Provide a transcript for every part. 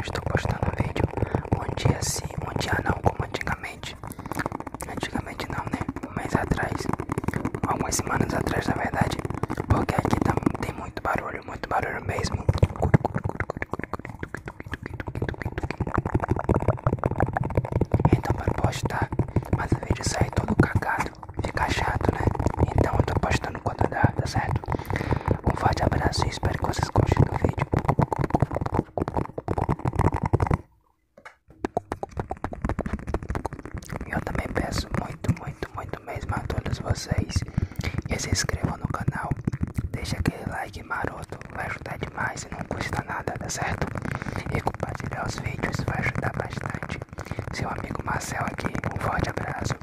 estou postando vídeo um dia sim, um dia não, como antigamente. Antigamente não, né? Um mês atrás, algumas semanas atrás na verdade. Porque aqui tem muito barulho mesmo. Então para postar, mas o vídeo sai todo cagado, fica chato, né? Então eu tô postando quando dá, tá certo? Um forte abraço e espero que vocês gostem do vídeo. Eu também peço muito mesmo a todos vocês que se inscrevam no canal, deixa aquele like maroto, vai ajudar demais e não custa nada, tá certo? E compartilhar os vídeos vai ajudar bastante. Seu amigo Marcel aqui, um forte abraço.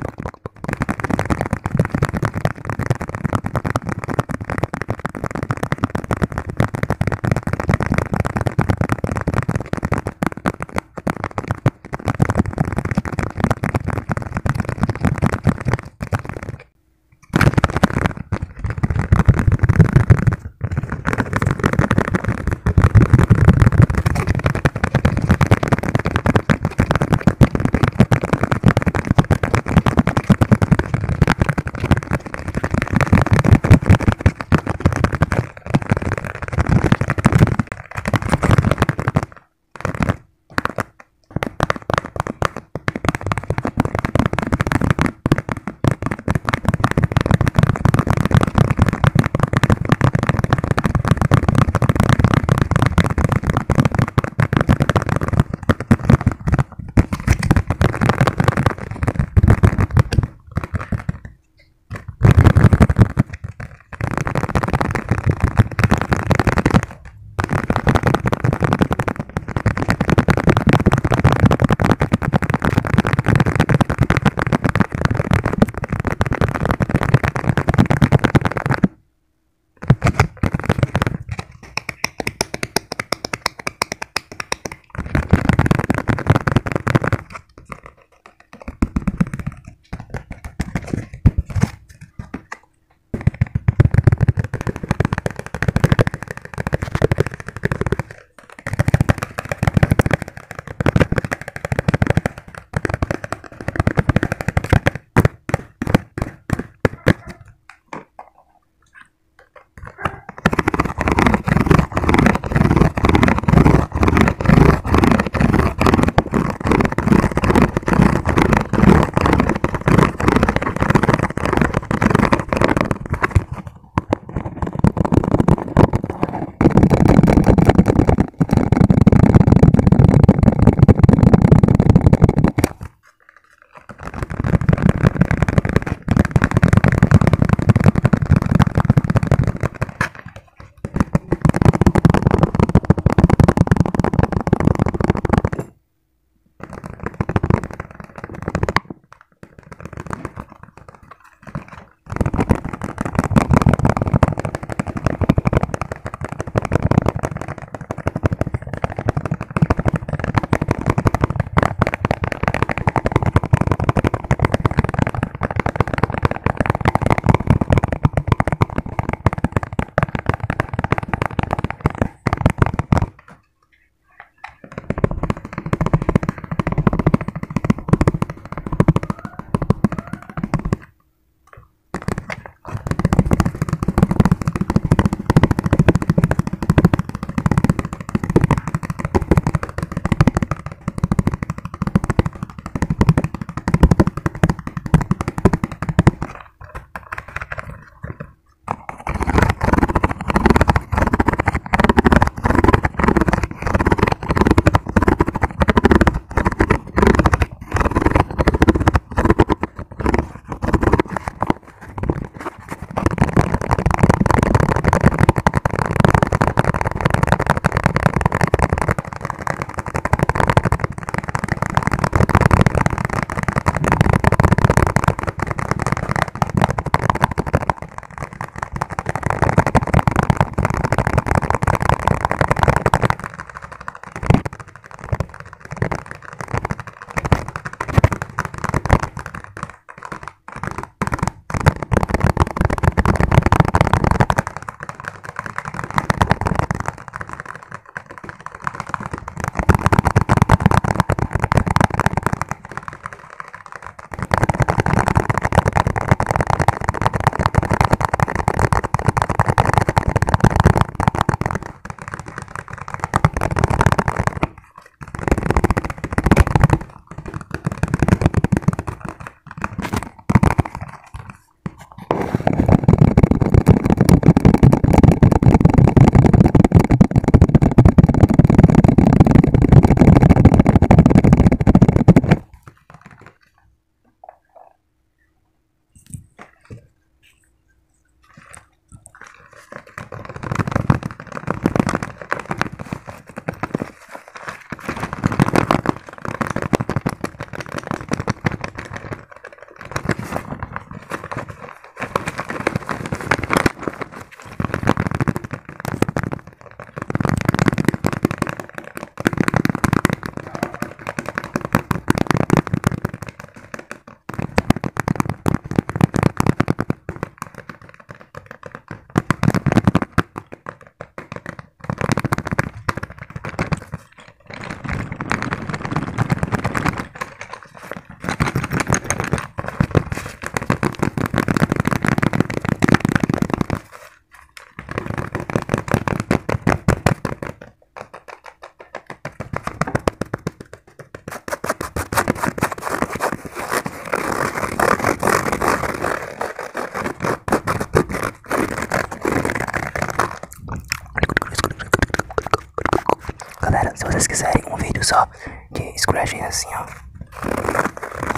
Se vocês quiserem um vídeo só de scratching assim, ó,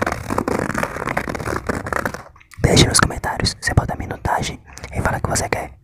deixe nos comentários. Você bota a minutagem e fala que você quer.